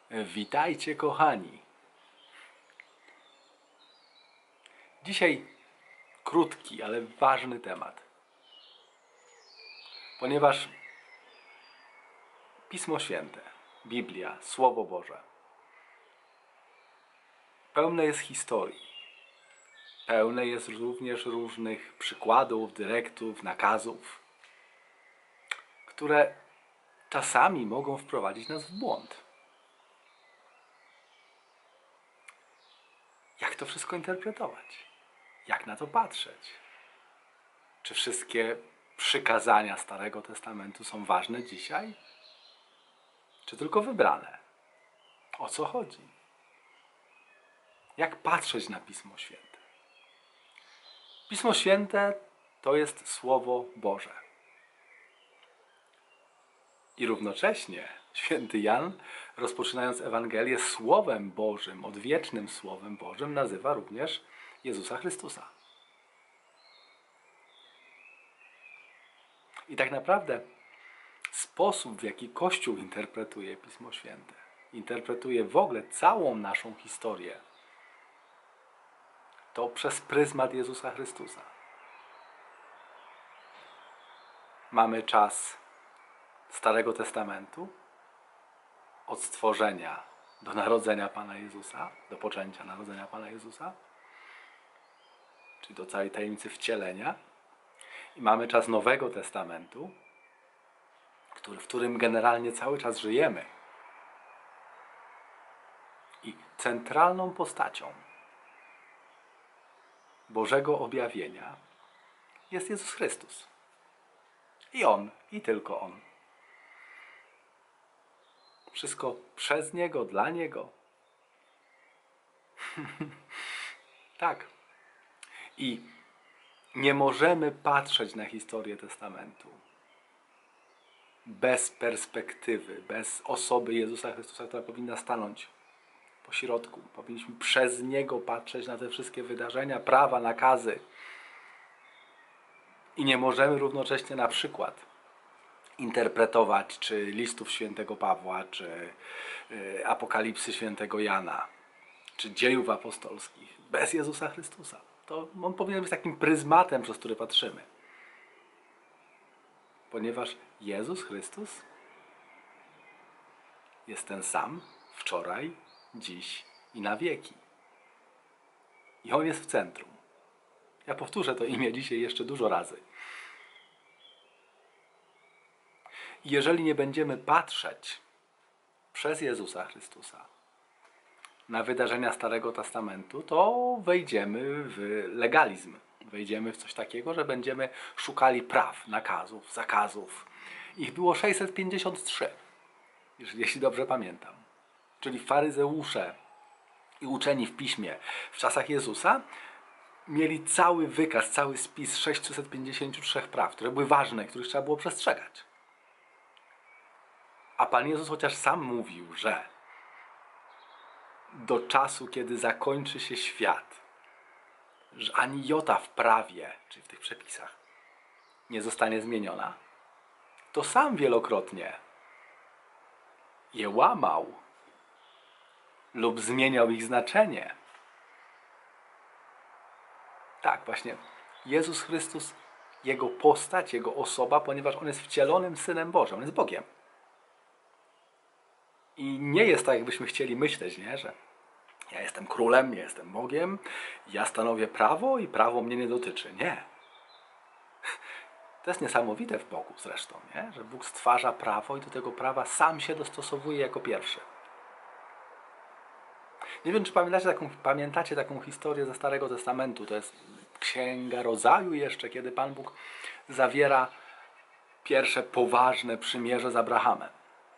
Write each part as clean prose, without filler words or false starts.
Witajcie, kochani. Dzisiaj krótki, ale ważny temat. Ponieważ Pismo Święte, Biblia, Słowo Boże pełne jest historii. Pełne jest również różnych przykładów, dyrektów, nakazów, które czasami mogą wprowadzić nas w błąd. Jak to wszystko interpretować? Jak na to patrzeć? Czy wszystkie przykazania Starego Testamentu są ważne dzisiaj? Czy tylko wybrane? O co chodzi? Jak patrzeć na Pismo Święte? Pismo Święte to jest Słowo Boże. I równocześnie święty Jan, rozpoczynając Ewangelię Słowem Bożym, odwiecznym Słowem Bożym, nazywa również Jezusa Chrystusa. I tak naprawdę sposób, w jaki Kościół interpretuje Pismo Święte, interpretuje w ogóle całą naszą historię, to przez pryzmat Jezusa Chrystusa. Mamy czas Starego Testamentu, od stworzenia do narodzenia Pana Jezusa, do poczęcia narodzenia Pana Jezusa, czyli do całej tajemnicy wcielenia. I mamy czas Nowego Testamentu, w którym generalnie cały czas żyjemy. I centralną postacią Bożego objawienia jest Jezus Chrystus. I On, i tylko On. Wszystko przez Niego, dla Niego. Tak. I nie możemy patrzeć na historię Testamentu bez perspektywy, bez osoby Jezusa Chrystusa, która powinna stanąć po środku. Powinniśmy przez Niego patrzeć na te wszystkie wydarzenia, prawa, nakazy. I nie możemy równocześnie na przykład interpretować czy listów świętego Pawła, czy Apokalipsy świętego Jana, czy dziejów apostolskich bez Jezusa Chrystusa. To on powinien być takim pryzmatem, przez który patrzymy. Ponieważ Jezus Chrystus jest ten sam wczoraj, dziś i na wieki. I On jest w centrum. Ja powtórzę to imię dzisiaj jeszcze dużo razy. I jeżeli nie będziemy patrzeć przez Jezusa Chrystusa na wydarzenia Starego Testamentu, to wejdziemy w legalizm. Wejdziemy w coś takiego, że będziemy szukali praw, nakazów, zakazów. Ich było 653, jeśli dobrze pamiętam. Czyli faryzeusze i uczeni w piśmie w czasach Jezusa mieli cały wykaz, cały spis 653 praw, które były ważne, których trzeba było przestrzegać. A Pan Jezus chociaż sam mówił, że do czasu, kiedy zakończy się świat, że ani jota w prawie, czyli w tych przepisach, nie zostanie zmieniona, to sam wielokrotnie je łamał lub zmieniał ich znaczenie. Tak, właśnie Jezus Chrystus, Jego postać, Jego osoba, ponieważ On jest wcielonym Synem Bożym, On jest Bogiem. I nie jest tak, jakbyśmy chcieli myśleć, nie? Że ja jestem królem, ja jestem Bogiem, ja stanowię prawo i prawo mnie nie dotyczy. Nie. To jest niesamowite w Bogu zresztą, nie? Że Bóg stwarza prawo i do tego prawa sam się dostosowuje jako pierwszy. Nie wiem, czy pamiętacie taką historię ze Starego Testamentu. To jest Księga Rodzaju jeszcze, kiedy Pan Bóg zawiera pierwsze poważne przymierze z Abrahamem.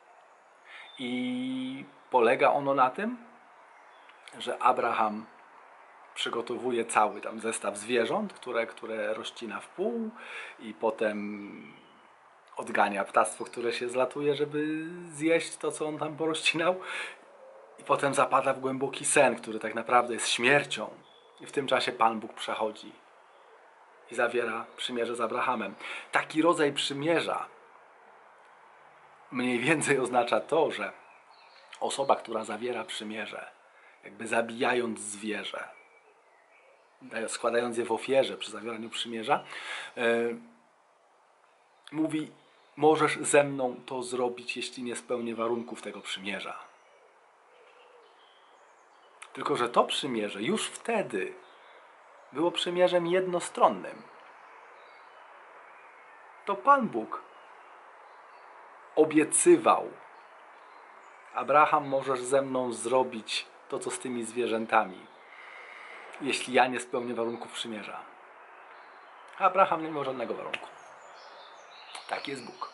I polega ono na tym, że Abraham przygotowuje cały tam zestaw zwierząt, które rozcina w pół i potem odgania ptactwo, które się zlatuje, żeby zjeść to, co on tam porozcinał. I potem zapada w głęboki sen, który tak naprawdę jest śmiercią. I w tym czasie Pan Bóg przechodzi i zawiera przymierze z Abrahamem. Taki rodzaj przymierza mniej więcej oznacza to, że Osoba, która zawiera przymierze, jakby zabijając zwierzę, składając je w ofierze przy zawieraniu przymierza, mówi: możesz ze mną to zrobić, jeśli nie spełnię warunków tego przymierza. Tylko że to przymierze już wtedy było przymierzem jednostronnym. To Pan Bóg obiecywał: Abraham, możesz ze mną zrobić to, co z tymi zwierzętami, jeśli ja nie spełnię warunków przymierza. Abraham nie miał żadnego warunku. Tak jest Bóg.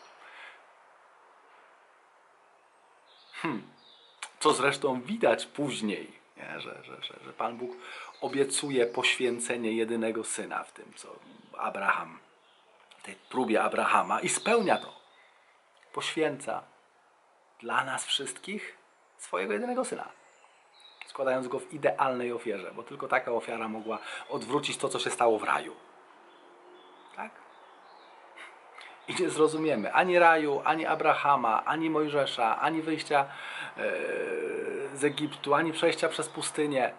Co zresztą widać później, nie? Że Pan Bóg obiecuje poświęcenie jedynego syna w tym, co Abraham, w tej próbie Abrahama, i spełnia to. Poświęca dla nas wszystkich swojego jedynego syna, składając go w idealnej ofierze, bo tylko taka ofiara mogła odwrócić to, co się stało w raju. Tak? I nie zrozumiemy ani raju, ani Abrahama, ani Mojżesza, ani wyjścia z Egiptu, ani przejścia przez pustynię,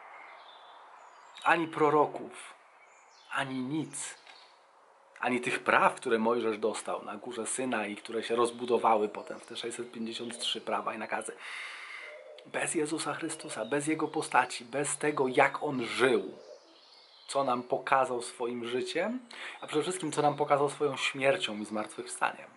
ani proroków, ani nic, ani tych praw, które Mojżesz dostał na górze Synai, które się rozbudowały potem w te 653 prawa i nakazy. Bez Jezusa Chrystusa, bez Jego postaci, bez tego, jak On żył, co nam pokazał swoim życiem, a przede wszystkim, co nam pokazał swoją śmiercią i zmartwychwstaniem.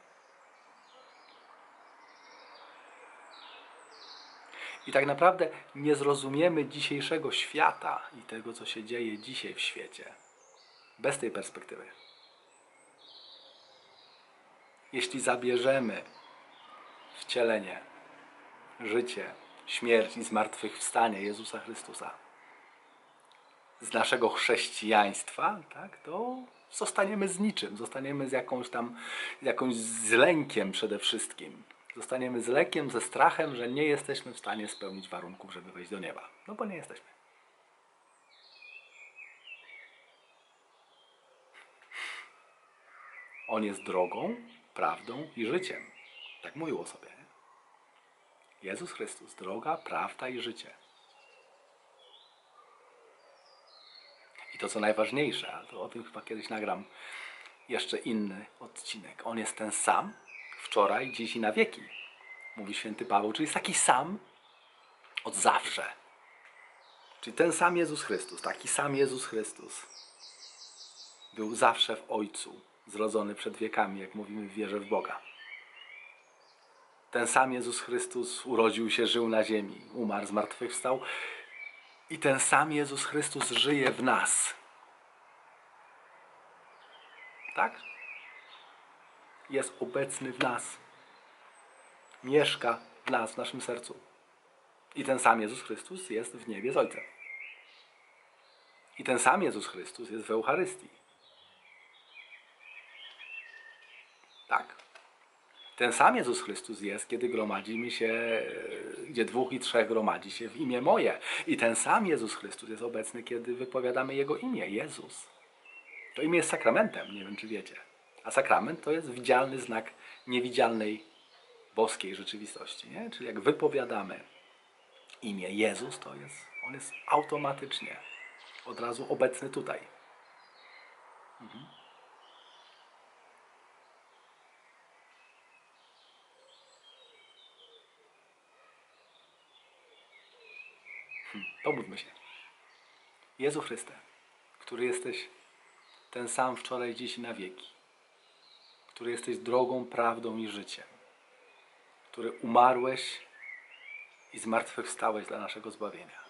I tak naprawdę nie zrozumiemy dzisiejszego świata i tego, co się dzieje dzisiaj w świecie, bez tej perspektywy. Jeśli zabierzemy wcielenie, życie, śmierć i zmartwychwstanie Jezusa Chrystusa z naszego chrześcijaństwa, tak, to zostaniemy z niczym, zostaniemy z lękiem przede wszystkim. Zostaniemy z lękiem, ze strachem, że nie jesteśmy w stanie spełnić warunków, żeby wejść do nieba. No bo nie jesteśmy. On jest drogą, prawdą i życiem. Tak mówił o sobie. Jezus Chrystus, droga, prawda i życie. I to, co najważniejsze, a to o tym chyba kiedyś nagram jeszcze inny odcinek. On jest ten sam wczoraj, dziś i na wieki, mówi święty Paweł, czyli jest taki sam od zawsze. Czyli ten sam Jezus Chrystus, taki sam Jezus Chrystus był zawsze w Ojcu, zrodzony przed wiekami, jak mówimy w wierze w Boga. Ten sam Jezus Chrystus urodził się, żył na ziemi, umarł, zmartwychwstał i ten sam Jezus Chrystus żyje w nas. Tak? Jest obecny w nas. Mieszka w nas, w naszym sercu. I ten sam Jezus Chrystus jest w niebie z Ojcem. I ten sam Jezus Chrystus jest w Eucharystii. Tak? Ten sam Jezus Chrystus jest, kiedy gromadzimy się, gdzie 2 i 3 gromadzi się w imię moje. I ten sam Jezus Chrystus jest obecny, kiedy wypowiadamy Jego imię, Jezus. To imię jest sakramentem, nie wiem czy wiecie. A sakrament to jest widzialny znak niewidzialnej boskiej rzeczywistości. Nie? Czyli jak wypowiadamy imię Jezus, to On jest automatycznie od razu obecny tutaj. Pomódlmy się. Jezu Chryste, który jesteś ten sam wczoraj, dziś i na wieki, który jesteś drogą, prawdą i życiem, który umarłeś i zmartwychwstałeś dla naszego zbawienia.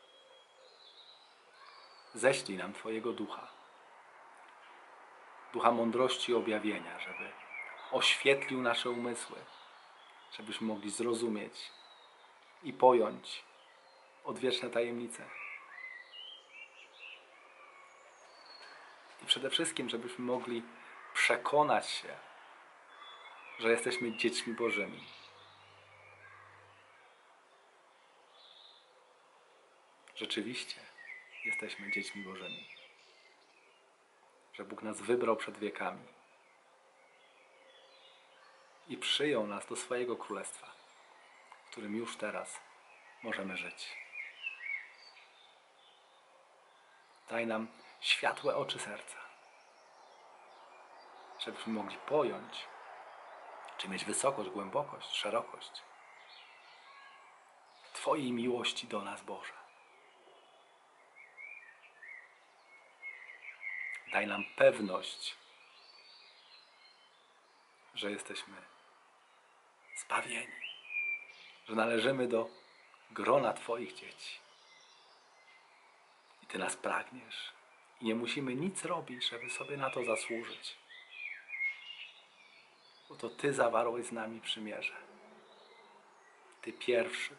Ześlij nam Twojego Ducha, Ducha mądrości i objawienia, żeby oświetlił nasze umysły, żebyśmy mogli zrozumieć i pojąć odwieczne tajemnice. I przede wszystkim, żebyśmy mogli przekonać się, że jesteśmy dziećmi Bożymi. Rzeczywiście jesteśmy dziećmi Bożymi. Że Bóg nas wybrał przed wiekami i przyjął nas do swojego królestwa. w którym już teraz możemy żyć. Daj nam światłe oczy serca, żebyśmy mogli pojąć, czy mieć wysokość, głębokość, szerokość Twojej miłości do nas, Boże. Daj nam pewność, że jesteśmy zbawieni, że należymy do grona Twoich dzieci. I Ty nas pragniesz. I nie musimy nic robić, żeby sobie na to zasłużyć. Bo to Ty zawarłeś z nami przymierze. Ty pierwszy.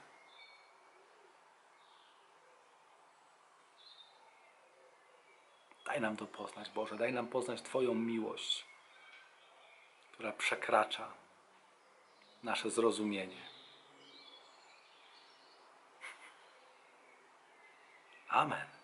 Daj nam to poznać, Boże. Daj nam poznać Twoją miłość, która przekracza nasze zrozumienie. Amen.